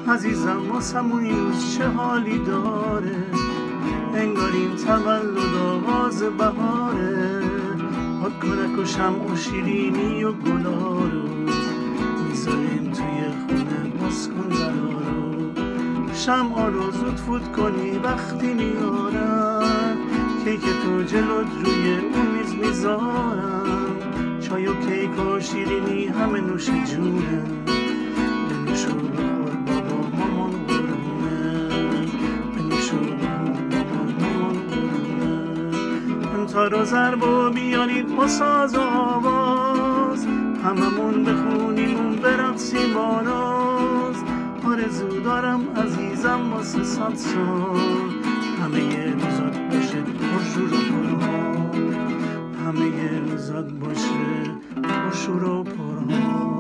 عزیزم واسمون این روز چه حالی داره، انگار این تولد آغاز بهاره. کنک و شمع و شیرینی و گلا رو میذاریم توی خونه، باز کن درا رو. شمعا رو زود فوت کنی وقتی میارن، کیک تو جلوت روی اون میز میذارم. چای و کیک و شیرینی همه نوش جونه، بنوش و بخور بابا مامان قربونه، بنوش و بخور بابا مامان قربونه. تار و ضرب و بیارید با ساز و آواز، هممون بخونیم اون برقصیم با ناز. آرزو دارم عزیزم واسه 100 سال، همه یه روزات باشه پرشور و پرها، همه یه روزات باشه پرشور و پرها.